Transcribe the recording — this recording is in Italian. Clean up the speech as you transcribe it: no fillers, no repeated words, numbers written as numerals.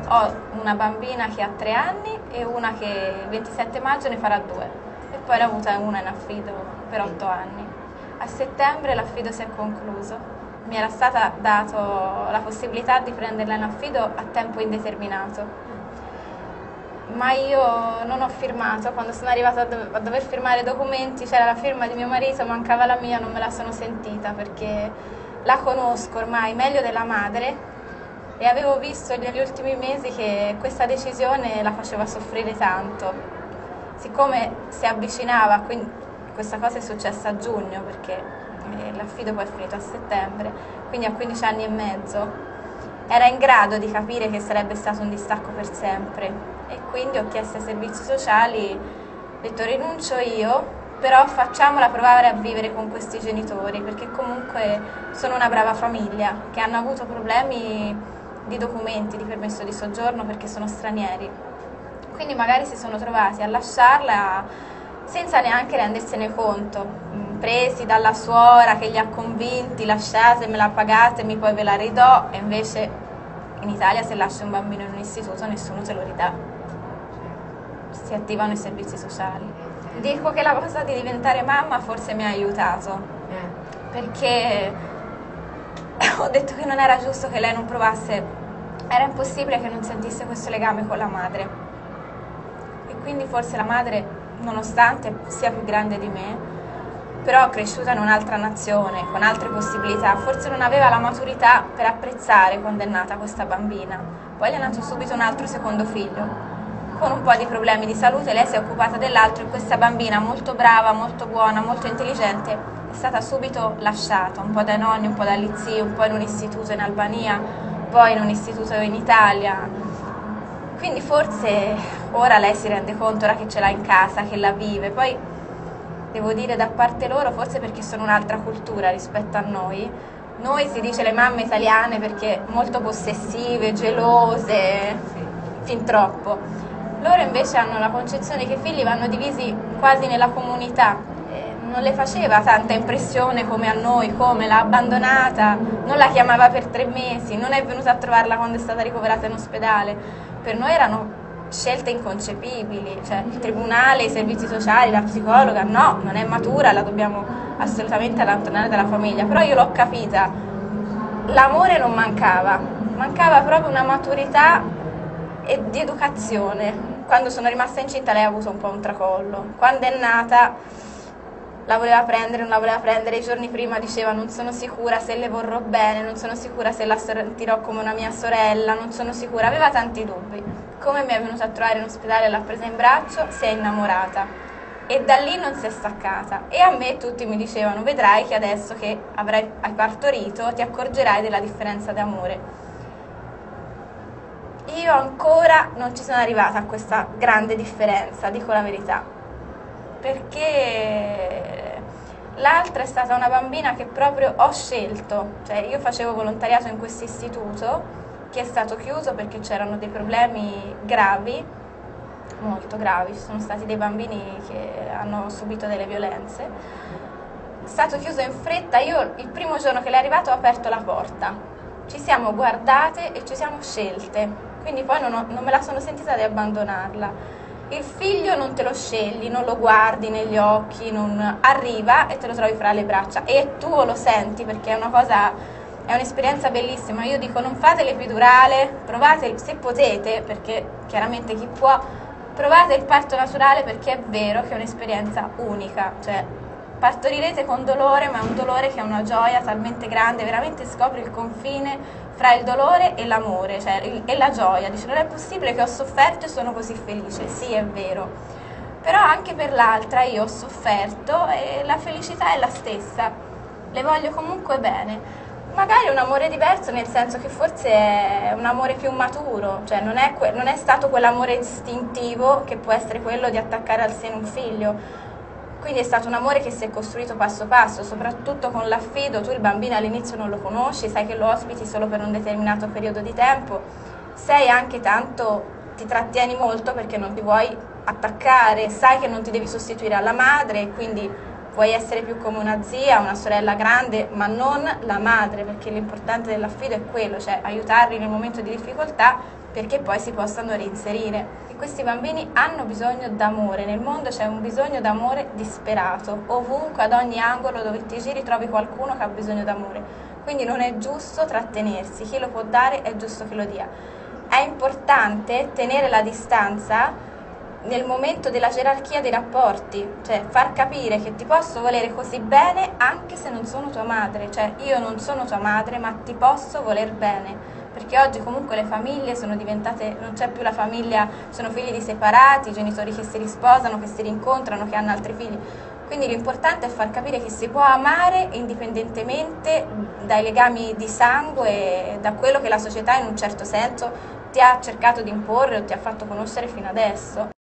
Ho una bambina che ha 3 anni e una che il 27 maggio ne farà 2 e poi ne ho avuta una in affido per 8 anni. A settembre l'affido si è concluso. Mi era stata data la possibilità di prenderla in affido a tempo indeterminato, ma io non ho firmato. Quando sono arrivata a dover firmare i documenti c'era la firma di mio marito, mancava la mia, non me la sono sentita perché la conosco ormai meglio della madre e avevo visto negli ultimi mesi che questa decisione la faceva soffrire tanto. Siccome si avvicinava, quindi questa cosa è successa a giugno perché l'affido poi è finito a settembre, quindi a 15 anni e mezzo, era in grado di capire che sarebbe stato un distacco per sempre e quindi ho chiesto ai servizi sociali, ho detto rinuncio io, però facciamola provare a vivere con questi genitori perché comunque sono una brava famiglia che hanno avuto problemi di documenti, di permesso di soggiorno perché sono stranieri, quindi magari si sono trovati a lasciarla senza neanche rendersene conto, presi dalla suora che li ha convinti, lasciatemela, pagatemi, poi ve la ridò, e invece in Italia se lasci un bambino in un istituto nessuno te lo ridà, si attivano i servizi sociali. Dico che la cosa di diventare mamma forse mi ha aiutato, perché ho detto che non era giusto che lei non provasse, era impossibile che non sentisse questo legame con la madre, e quindi forse la madre, nonostante sia più grande di me, però cresciuta in un'altra nazione, con altre possibilità, forse non aveva la maturità per apprezzare quando è nata questa bambina. Poi le è nato subito un altro secondo figlio, con un po' di problemi di salute, lei si è occupata dell'altro e questa bambina molto brava, molto buona, molto intelligente, è stata subito lasciata, un po' dai nonni, un po' dagli zii, un po' in un istituto in Albania, poi in un istituto in Italia. Quindi forse ora lei si rende conto, ora che ce l'ha in casa, che la vive. Poi devo dire da parte loro, forse perché sono un'altra cultura rispetto a noi. Noi si dice le mamme italiane perché molto possessive, gelose, fin troppo. Loro invece hanno la concezione che i figli vanno divisi quasi nella comunità. Non le faceva tanta impressione come a noi, come l'ha abbandonata, non la chiamava per 3 mesi, non è venuta a trovarla quando è stata ricoverata in ospedale. Per noi erano scelte inconcepibili, cioè il tribunale, i servizi sociali, la psicologa, no, non è matura, la dobbiamo assolutamente allontanare dalla famiglia. Però io l'ho capita, l'amore non mancava, mancava proprio una maturità e di educazione. Quando sono rimasta incinta lei ha avuto un po' un tracollo, quando è nata la voleva prendere, non la voleva prendere, i giorni prima diceva non sono sicura se le vorrò bene, non sono sicura se la sentirò come una mia sorella, non sono sicura, aveva tanti dubbi. Come mi è venuta a trovare in ospedale, l'ha presa in braccio, si è innamorata e da lì non si è staccata. E a me tutti mi dicevano vedrai che adesso che hai partorito ti accorgerai della differenza d'amore. Io ancora non ci sono arrivata a questa grande differenza, dico la verità, perché l'altra è stata una bambina che proprio ho scelto, cioè io facevo volontariato in questo istituto che è stato chiuso perché c'erano dei problemi gravi, molto gravi, ci sono stati dei bambini che hanno subito delle violenze, è stato chiuso in fretta. Io il primo giorno che lei è arrivato ho aperto la porta, ci siamo guardate e ci siamo scelte, quindi poi non me la sono sentita di abbandonarla. Il figlio non te lo scegli, non lo guardi negli occhi, non arriva e te lo trovi fra le braccia e tu lo senti perché è un'esperienza bellissima. Io dico non fate l'epidurale, provate se potete, perché chiaramente chi può, provate il parto naturale perché è vero che è un'esperienza unica, cioè partorirete con dolore, ma è un dolore che è una gioia talmente grande, veramente scopri il confine fra il dolore e l'amore, cioè e la gioia. Dice non è possibile che ho sofferto e sono così felice, sì è vero, però anche per l'altra io ho sofferto e la felicità è la stessa, le voglio comunque bene. Magari un amore diverso, nel senso che forse è un amore più maturo, cioè non è stato quell'amore istintivo che può essere quello di attaccare al seno un figlio. Quindi è stato un amore che si è costruito passo passo, soprattutto con l'affido. Tu il bambino all'inizio non lo conosci, sai che lo ospiti solo per un determinato periodo di tempo, sei anche tanto, ti trattieni molto perché non ti vuoi attaccare, sai che non ti devi sostituire alla madre, quindi puoi essere più come una zia, una sorella grande, ma non la madre, perché l'importante dell'affido è quello, cioè aiutarli nel momento di difficoltà perché poi si possano reinserire. E questi bambini hanno bisogno d'amore, nel mondo c'è un bisogno d'amore disperato, ovunque, ad ogni angolo dove ti giri trovi qualcuno che ha bisogno d'amore, quindi non è giusto trattenersi, chi lo può dare è giusto che lo dia. È importante tenere la distanza nel momento della gerarchia dei rapporti, cioè far capire che ti posso volere così bene anche se non sono tua madre, cioè io non sono tua madre ma ti posso voler bene, perché oggi comunque le famiglie sono diventate, non c'è più la famiglia, sono figli di separati, genitori che si risposano, che si rincontrano, che hanno altri figli, quindi l'importante è far capire che si può amare indipendentemente dai legami di sangue e da quello che la società in un certo senso ti ha cercato di imporre o ti ha fatto conoscere fino adesso.